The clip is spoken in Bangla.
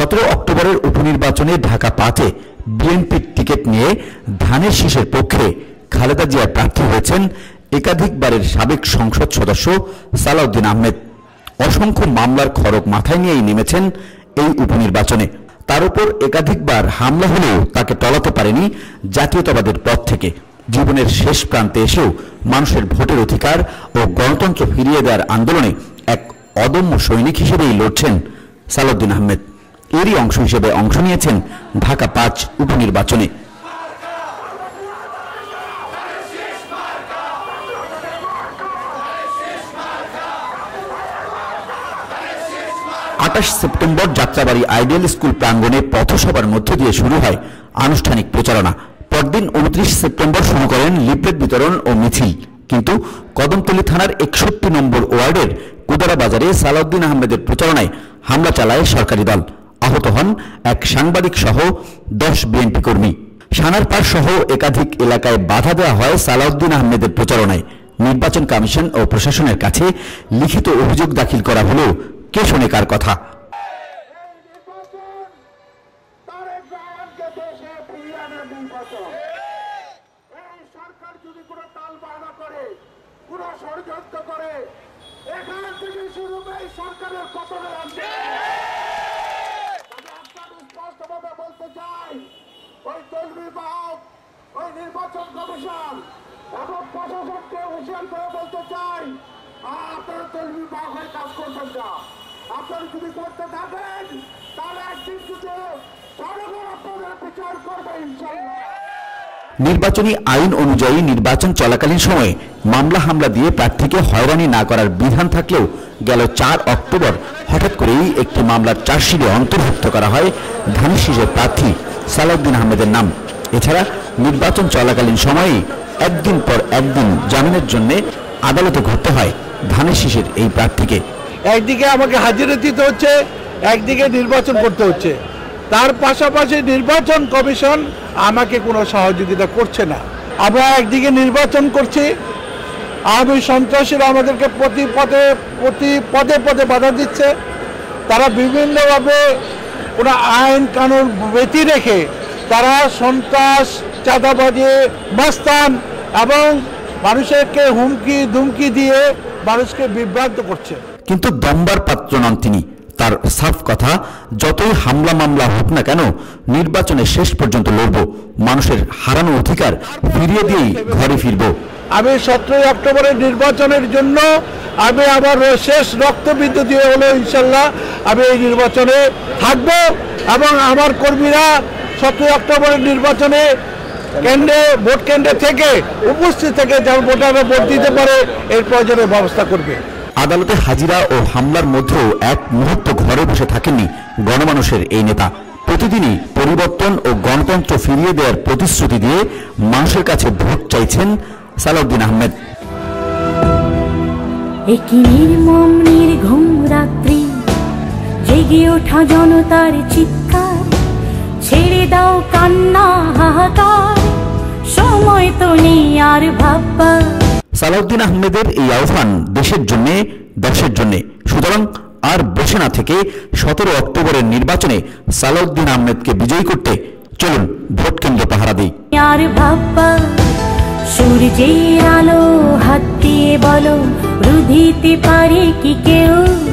17 অক্টোবরের উপনির্বাচনে ঢাকা 5-এ বিএনপির টিকিট নিয়ে ধানের শীষের পক্ষে খালেদা জিয়া প্রার্থী হয়েছেন একাধিকবারের সাবেক সংসদ সদস্য সালাউদ্দিন আহমেদ। অসংখ্য মামলার খড়গ মাথায় নিয়েই নেমেছেন এই উপনির্বাচনে। তার উপর একাধিকবার হামলা হলেও তাকে টলাতে পারেনি জাতীয়তাবাদের পথ থেকে। জীবনের শেষ প্রান্তে এসেও মানুষের ভোটের অধিকার ও গণতন্ত্র ফিরিয়ে দেওয়ার আন্দোলনে এক অদম্য সৈনিক হিসেবেই লড়ছেন সালাউদ্দিন আহমেদ। এরই অংশ হিসেবে অংশ নিয়েছেন ঢাকা 5 উপনির্বাচনে। 28 সেপ্টেম্বর যাত্রাবাড়ি আইডিয়াল স্কুল প্রাঙ্গণে পথসভার মধ্য দিয়ে শুরু হয় আনুষ্ঠানিক প্রচারণা। পরদিন 29 সেপ্টেম্বর শুরু করেন লিফলেট বিতরণ ও মিছিল। কিন্তু কদমতলী থানার 61 নম্বর ওয়ার্ডের কুদারা বাজারে সালাউদ্দিন আহমেদের প্রচারণায় হামলা চালায় সরকারি দল। আহত হন এক সাংবাদিক সহ 10 বিএনপি কর্মী। সানারপাড় সহ একাধিক এলাকায় বাধা দেওয়া হয় সালাউদ্দিন আহমেদের প্রচারণায়। নির্বাচন কমিশন ও প্রশাসনের কাছে লিখিত অভিযোগ দাখিল করা হলেও কে শোনে কার কথা। নির্বাচন কমিশন এবং প্রশাসনকে হুঁশিয়ার করে বলতে চাই, আপনারা তলবি বাঘ হয়ে কাজ করবেন না। আপনারা যদি করতে থাকেন তাহলে একদিন কিন্তু জনগণ আপনাদের বিচার করবে ইনশাআল্লাহ। নির্বাচনী আইন অনুযায়ী নির্বাচন চলাকালীন সময়ে মামলা হামলা দিয়ে প্রার্থীকে হয়রানি না করার বিধান থাকলেও গেল 4 অক্টোবর হঠাৎ করেই একটি মামলার চার্জশিটে অন্তর্ভুক্ত করা হয় ধানের শীষের প্রার্থী সালাউদ্দিন আহমেদের নাম। এছাড়া নির্বাচন চলাকালীন সময়েই একদিন পর একদিন জামিনের জন্য আদালতে ঘুরতে হয় ধানের শীষের এই প্রার্থীকে। একদিকে আমাকে হাজিরা দিতে হচ্ছে, একদিকে নির্বাচন করতে হচ্ছে। তার পাশাপাশি নির্বাচন কমিশন আমাকে কোনো সহযোগিতা করছে না। আমরা একদিকে নির্বাচন করছি, আওয়ামী সন্ত্রাসীরা আমাদেরকে প্রতি পদে পদে বাধা দিচ্ছে। তারা বিভিন্নভাবে কোনো আইন কানুন ব্যতি রেখে তারা সন্ত্রাস, চাঁদাবাজি, মাস্তান এবং মানুষকে হুমকি ধুমকি দিয়ে মানুষকে বিভ্রান্ত করছে। কিন্তু দম্বার পাত্র নন তিনি। তার সাফ কথা, যতই হামলা মামলা হোক না কেন নির্বাচনে শেষ পর্যন্ত লড়ব, মানুষের হারানো অধিকার ফিরিয়ে দিয়েই ঘরে ফিরব। আমি 17 অক্টোবরের নির্বাচনের জন্য আমি আবার শেষ রক্তবিন্দু দিয়ে হলো ইনশাল্লাহ আমি এই নির্বাচনে থাকব এবং আমার কর্মীরা 17 অক্টোবরের নির্বাচনে কেন্দ্রে ভোট কেন্দ্রে থেকে উপস্থিত থেকে যেন ভোটাররা ভোট দিতে পারে এর প্রয়োজনীয় ব্যবস্থা করবে। আদালতে হাজিরা ও হামলার মধ্যেও এক মুহূর্ত ঘরে বসে থাকেননি গণমানুষের এই নেতা। প্রতিদিনই পরিবর্তন ও গণতন্ত্র ফিরিয়ে দেওয়ার প্রতিশ্রুতি দিয়ে মানুষের কাছে ভোট চাইছেন সালাউদ্দিন আহমেদ। একই নির্মম নির্ঘুম রাত্রি, জেগে ওঠা জনতার চিৎকার, ছেড়ে দাও কান্না হাহাকার, সময় তো নেই আর ভাববা। সালাউদ্দিন আহমেদের এই আহ্বান দেশের জন্য, দেশের জন্য। সুতরাং আর বসে না থেকে 17 অক্টোবরের নির্বাচনে সালাউদ্দিন আহমেদকে বিজয়ী করতে চলুন ভোট কেন্দ্র পাহারা দিই। আর ভাববা সূর্যের আলো হাত দিয়ে বলো, রুধিতে পারে কি কেউ